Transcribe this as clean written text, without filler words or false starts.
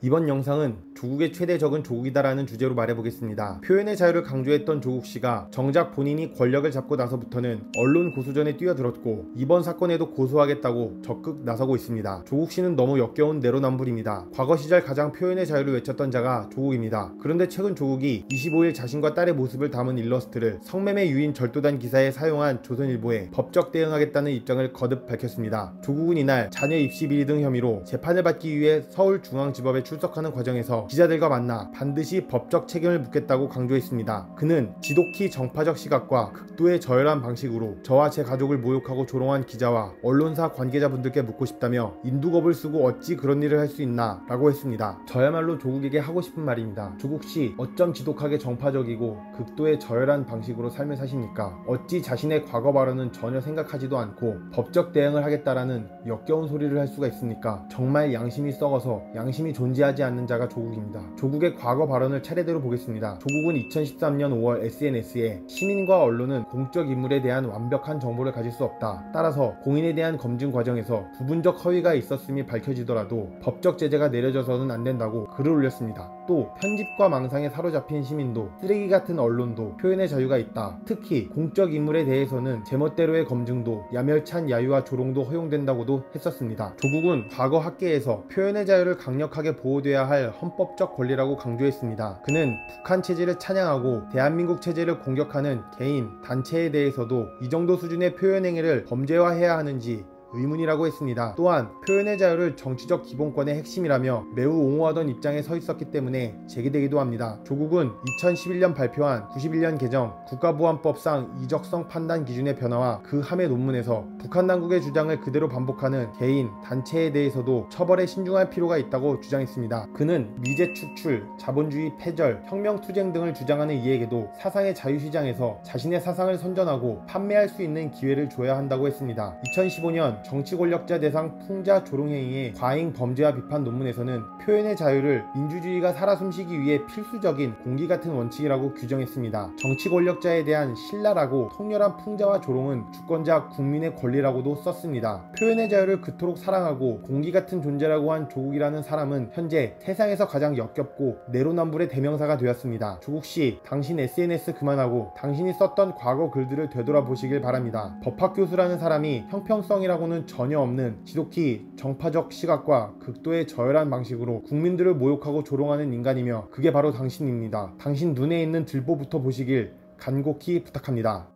이번 영상은 조국의 최대 적은 조국이다라는 주제로 말해보겠습니다. 표현의 자유를 강조했던 조국씨가 정작 본인이 권력을 잡고 나서부터는 언론 고소전에 뛰어들었고 이번 사건에도 고소하겠다고 적극 나서고 있습니다. 조국씨는 너무 역겨운 내로남불입니다. 과거 시절 가장 표현의 자유를 외쳤던 자가 조국입니다. 그런데 최근 조국이 25일 자신과 딸의 모습을 담은 일러스트를 성매매 유인 절도단 기사에 사용한 조선일보에 법적 대응하겠다는 입장을 거듭 밝혔습니다. 조국은 이날 자녀 입시 비리 등 혐의로 재판을 받기 위해 서울중앙지법에 출석하는 과정에서 기자들과 만나 반드시 법적 책임을 묻겠다고 강조했습니다. 그는 지독히 정파적 시각과 극도의 저열한 방식으로 저와 제 가족을 모욕하고 조롱한 기자와 언론사 관계자분들께 묻고 싶다며 인두겁을 쓰고 어찌 그런 일을 할 수 있나 라고 했습니다. 저야말로 조국에게 하고 싶은 말입니다. 조국씨, 어쩜 지독하게 정파적이고 극도의 저열한 방식으로 삶을 사십니까? 어찌 자신의 과거 발언은 전혀 생각하지도 않고 법적 대응을 하겠다라는 역겨운 소리를 할 수가 있습니까? 정말 양심이 썩어서 양심이 존재하지 않는 자가 조국입니다. 조국의 과거 발언을 차례대로 보겠습니다. 조국은 2013년 5월 SNS에 시민과 언론은 공적 인물에 대한 완벽한 정보를 가질 수 없다. 따라서 공인에 대한 검증 과정에서 부분적 허위가 있었음이 밝혀지더라도 법적 제재가 내려져서는 안 된다고 글을 올렸습니다. 또 편집과 망상에 사로잡힌 시민도 쓰레기 같은 언론도 표현의 자유가 있다. 특히 공적 인물에 대해서는 제멋대로의 검증도 야멸찬 야유와 조롱도 허용된다고도 했었습니다. 조국은 과거 학계에서 표현의 자유를 강력하게 보호돼야 할 헌법적 권리라고 강조했습니다. 그는 북한 체제를 찬양하고 대한민국 체제를 공격하는 개인, 단체에 대해서도 이 정도 수준의 표현행위를 범죄화해야 하는지 의문이라고 했습니다. 또한 표현의 자유를 정치적 기본권의 핵심이라며 매우 옹호하던 입장에 서 있었기 때문에 제기되기도 합니다. 조국은 2011년 발표한 91년 개정 국가보안법상 이적성 판단 기준의 변화와 그 함의 논문에서 북한 당국의 주장을 그대로 반복하는 개인, 단체에 대해서도 처벌에 신중할 필요가 있다고 주장했습니다. 그는 미제 축출, 자본주의 패절, 혁명투쟁 등을 주장하는 이에게도 사상의 자유시장에서 자신의 사상을 선전하고 판매할 수 있는 기회를 줘야 한다고 했습니다. 2015년 정치 권력자 대상 풍자 조롱행위의 과잉 범죄와 비판 논문에서는 표현의 자유를 민주주의가 살아 숨쉬기 위해 필수적인 공기 같은 원칙이라고 규정했습니다. 정치 권력자에 대한 신랄하고 통렬한 풍자와 조롱은 주권자 국민의 권리라고도 썼습니다. 표현의 자유를 그토록 사랑하고 공기 같은 존재라고 한 조국이라는 사람은 현재 세상에서 가장 역겹고 내로남불의 대명사가 되었습니다. 조국씨, 당신 SNS 그만하고 당신이 썼던 과거 글들을 되돌아보시길 바랍니다. 법학교수라는 사람이 형평성이라고는 전혀 없는 지독히 정파적 시각과 극도의 저열한 방식으로 국민들을 모욕하고 조롱하는 인간이며 그게 바로 당신입니다. 당신 눈에 있는 들보부터 보시길 간곡히 부탁합니다.